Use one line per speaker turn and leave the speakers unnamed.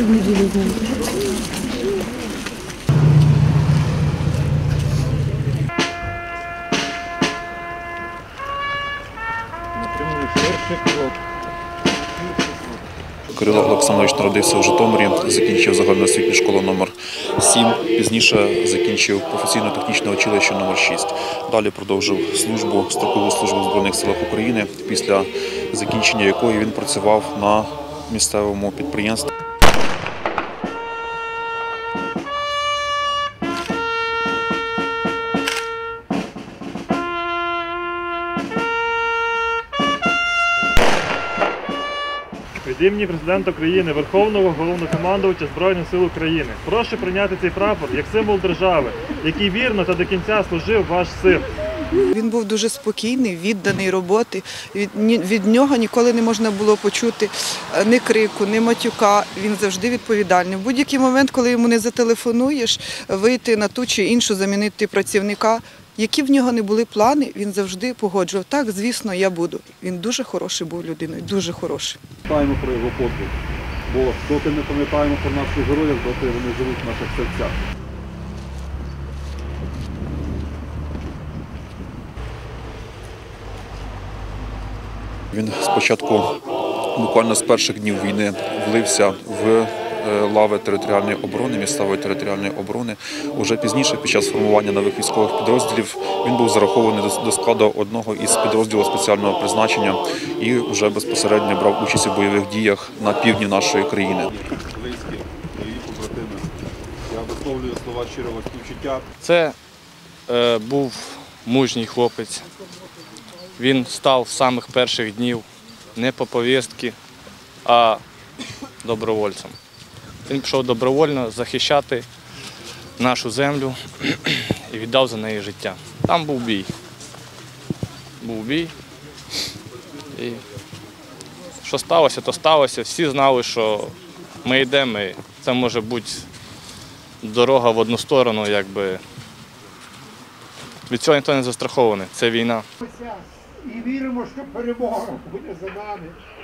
майже в неділю з ним.
Кирило Олександрович народився в Житомирі, закінчив загальноосвітню школу номер 7, пізніше закінчив професійно-технічне училище номер 6. Далі продовжив строкову службу в Збройних силах України, після закінчення якої він працював на місцевому підприємстві.
Від імені Президента України, Верховного Головнокомандувача Збройних сил України, прошу прийняти цей прапор як символ держави, який вірно та до кінця служив ваш син.
Він був дуже спокійний, відданий роботи. Від нього ніколи не можна було почути ні крику, ні матюка. Він завжди відповідальний. В будь-який момент, коли йому не зателефонуєш, вийти на ту чи іншу, замінити працівника, які в нього не були плани, він завжди погоджував. Так, звісно, я буду. Він дуже хороший був людиною, дуже хороший.
Пам'ятаємо про його подвиг, бо доки не пам'ятаємо про наших героїв, доки вони живуть в наших серцях.
Він спочатку, буквально з перших днів війни, влився в лави територіальної оборони, місцевої територіальної оборони. Уже пізніше, під час формування нових військових підрозділів, він був зарахований до складу одного із підрозділів спеціального призначення і вже безпосередньо брав участь у бойових діях на півдні нашої країни.
Близькі, мої побратими, я висловлюю слова щирого співчуття.
Це був мужній хлопець. Він став з самих перших днів не по повістці, а добровольцем. Він пішов добровольно захищати нашу землю і віддав за неї життя. Там був бій. Був бій. І що сталося, то сталося. Всі знали, що ми йдемо, і це може бути дорога в одну сторону, якби. Від цього ніхто не застрахований. Це війна.
І віримо, що перемога буде за нами.